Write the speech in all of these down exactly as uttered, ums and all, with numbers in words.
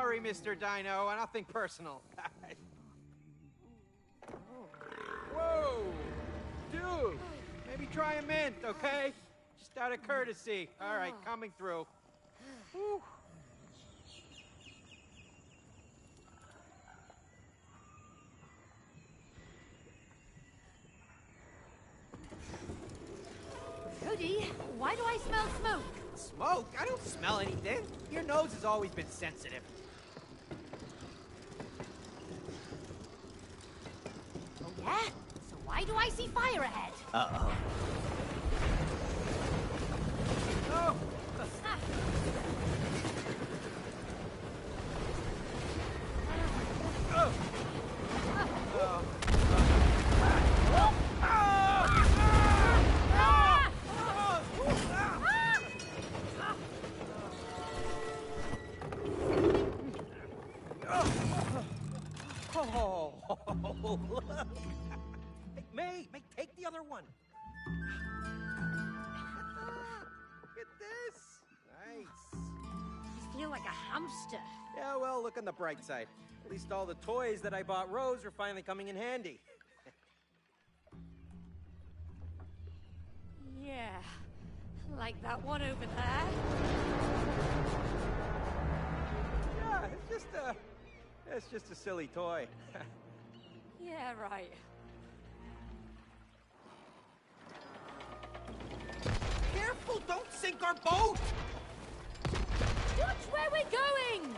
Sorry, Mister Dino, nothing personal. Whoa! Dude! Maybe try a mint, okay? Just out of courtesy. All right, coming through. Whew. Cody, why do I smell smoke? Smoke? I don't smell anything. Your nose has always been sensitive. Oh, yeah? So why do I see fire ahead? Uh-oh. Oh! Ah. Oh! Oh! Oh, look. Hey, May, May, take the other one. Look at this. Nice. I feel like a hamster. Yeah, well, look on the bright side. At least all the toys that I bought Rose are finally coming in handy. Yeah, like that one over there. Yeah, it's just a, it's just a silly toy. Yeah, right. Careful, don't sink our boat! Watch where we're going!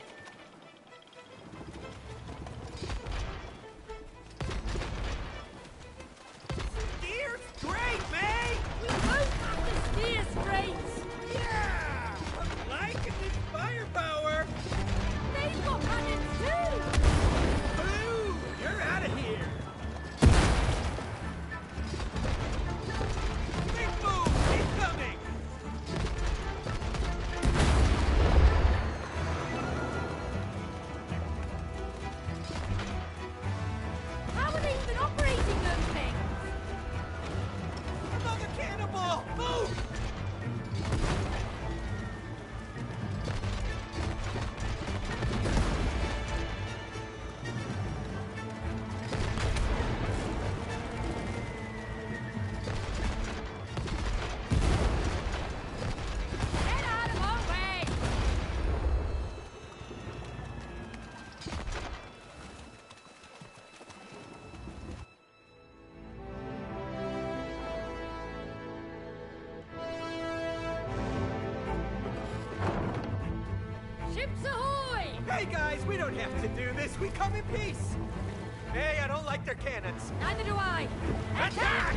Steer straight, May! We both have to steer straight! Yeah! I'm liking this firepower! They've got cannons too! Blue, you're out of here! Big move! Incoming! How are they even operating those things? Another cannonball! Move! Get out of our way! Ships ahoy! Hey guys, we don't have to do this. We come in peace. Hey, I don't like their cannons. Neither do I. Attack!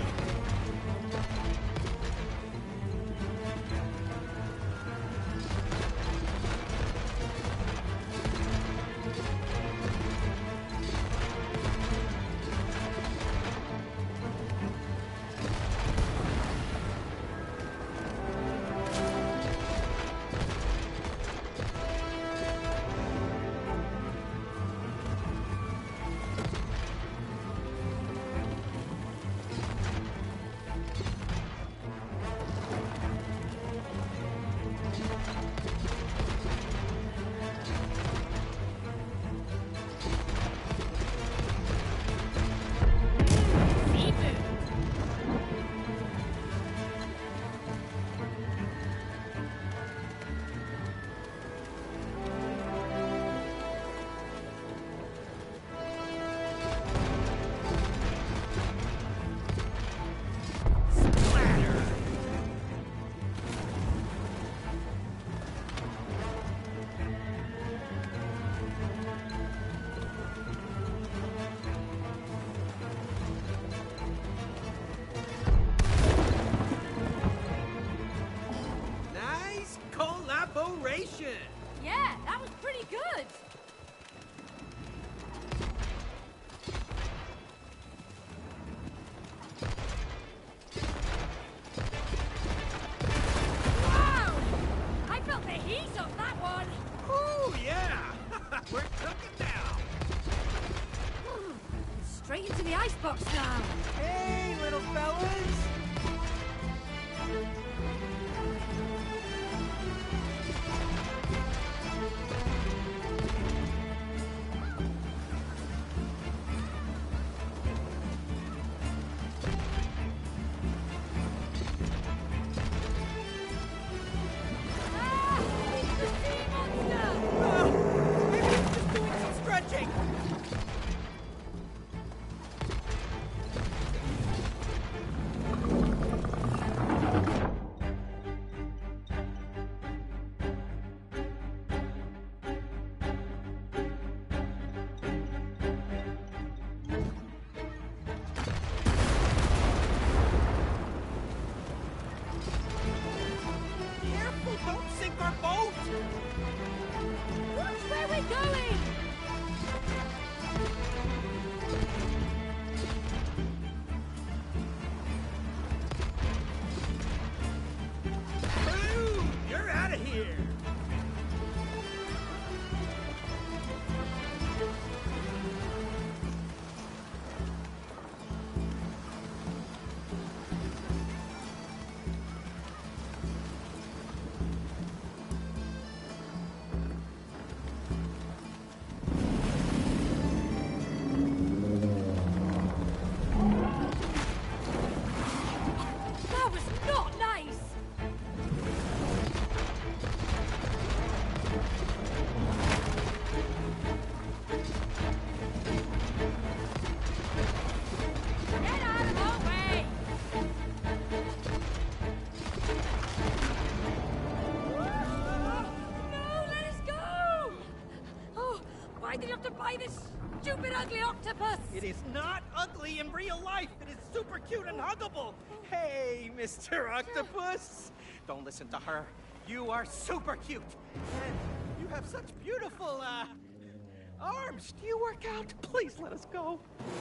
Seafood. Splatter! Nice collaboration! Yeah, that was pretty good. Wow! I felt the heat of that one. Ooh, yeah! We're cooking now! Straight into the icebox now. Hey, little fellas! Why did you have to buy this stupid, ugly octopus? It is not ugly in real life. It is super cute and huggable. Hey, Mister Octopus. Don't listen to her. You are super cute. And you have such beautiful, uh, arms. Do you work out? Please let us go.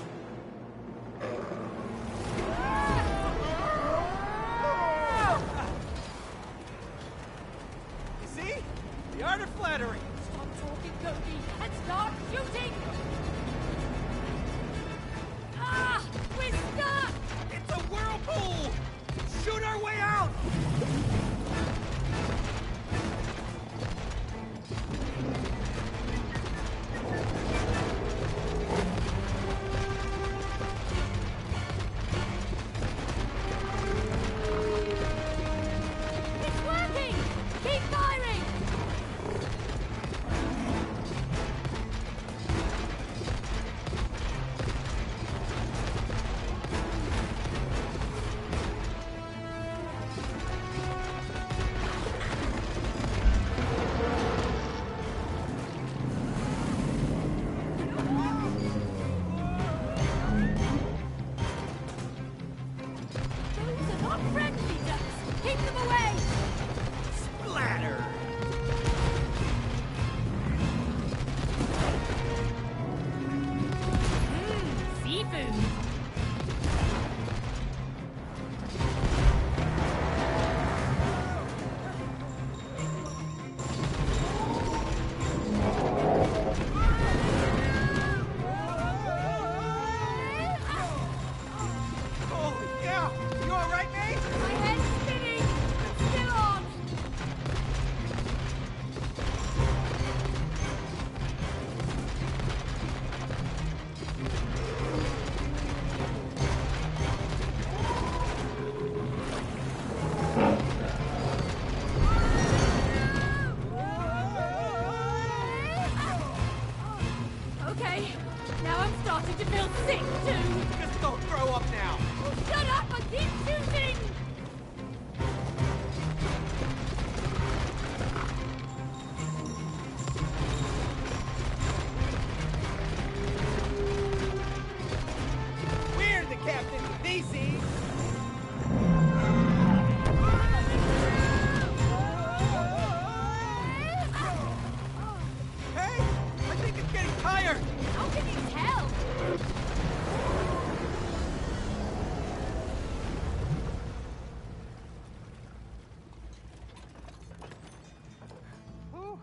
You see? The art of flattery. Stop talking, Cody, and start shooting! Ah! We're stuck! It's a whirlpool! Shoot our way out! It's working! Keep firing! Those are not friendly ducks! Keep them away! Splatter! Mmm, seafood! Holy cow! You alright, mate? My head's spinning! It's still on! Okay, now I'm starting to feel sick too! Just don't throw up now. Oh, shut up and keep shooting! We're the captains of these seas. Hey, I think it's getting tired. How can you tell? Whew.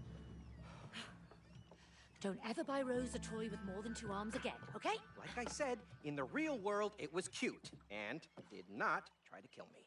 Don't ever buy Rose a toy with more than two arms again, okay? Like I said, in the real world, it was cute and did not try to kill me.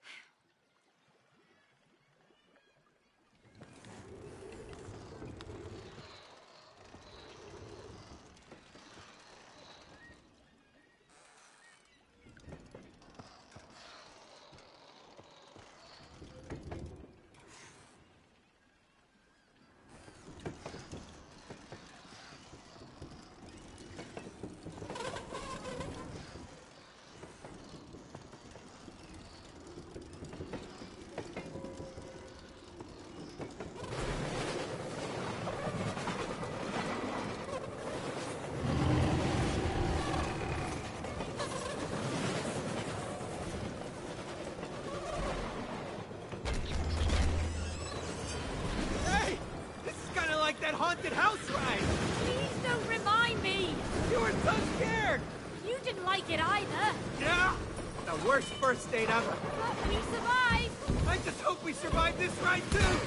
Hey, this is kind of like that haunted house ride. Please don't remind me! You were so scared. You didn't like it either! Yeah, the worst first date ever. But we survived! I just hope we survive this ride too.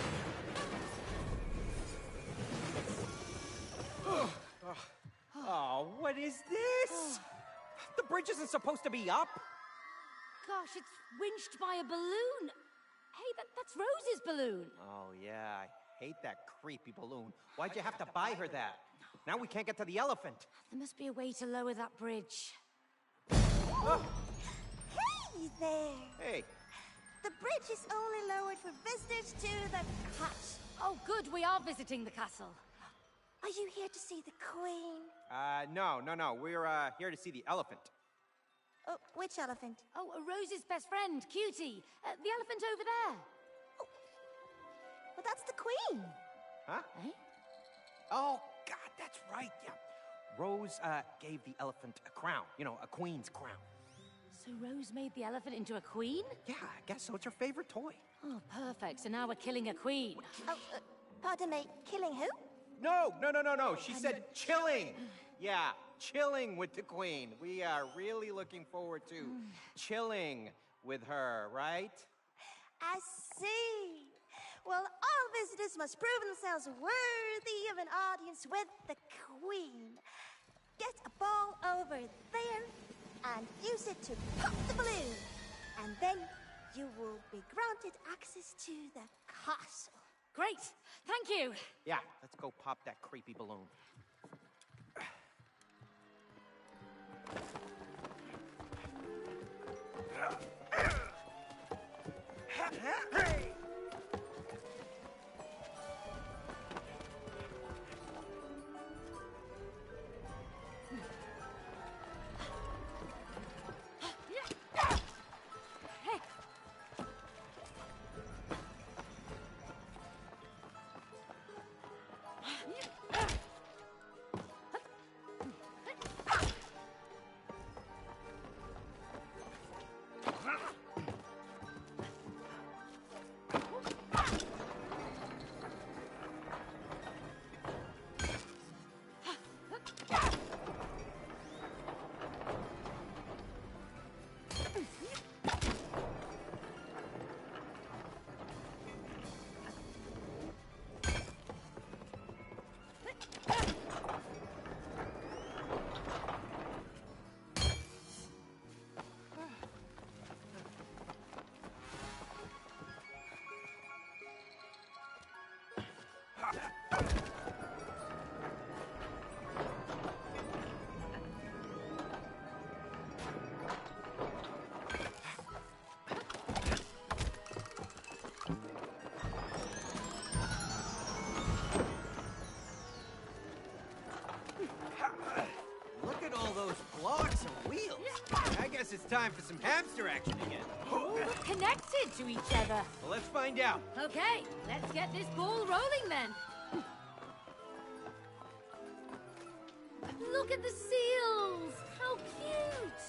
Oh, what is this? The bridge isn't supposed to be up. Gosh, it's winched by a balloon! Hey, that, that's Rose's balloon! Oh, yeah, I hate that creepy balloon. Why'd you have to buy her that? Now we can't get to the elephant. There must be a way to lower that bridge. Oh, Hey there! hey, The bridge is only lowered for visitors to the castle. Oh, good, we are visiting the castle. Are you here to see the queen? uh, no, no, no, we're, uh, here to see the elephant. Oh, which elephant? Oh, uh, Rose's best friend, Cutie. Uh, the elephant over there. Well, that's the queen. Huh? Eh? Oh, God, that's right, yeah. Rose uh, gave the elephant a crown. You know, a queen's crown. So Rose made the elephant into a queen? Yeah, I guess so. It's her favorite toy. Oh, perfect. So now we're killing a queen. Oh, uh, pardon me, killing who? No, no, no, no, no. She said chilling. Yeah, chilling with the queen. We are really looking forward to chilling with her, right? I see. Well, all visitors must prove themselves worthy of an audience with the Queen. Get a ball over there and use it to pop the balloon. And then you will be granted access to the castle. Great. Thank you. Yeah, let's go pop that creepy balloon. Hey! Look at all those blocks and wheels. I guess it's time for some hamster action again. Oh, we're connected to each other. Well, let's find out. Okay, let's get this ball rolling then. Look at the seals! How cute!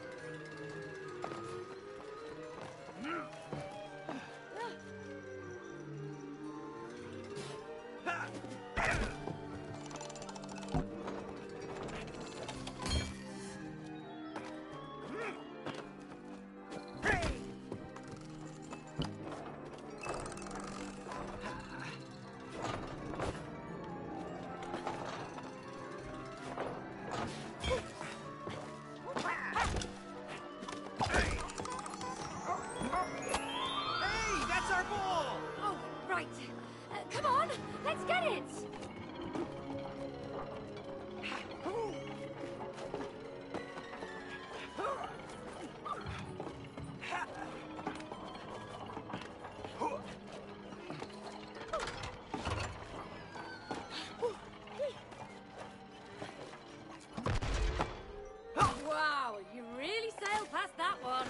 Wow, you really sailed past that one.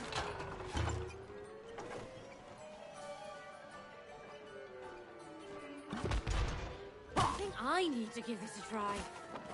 I think I need to give this a try.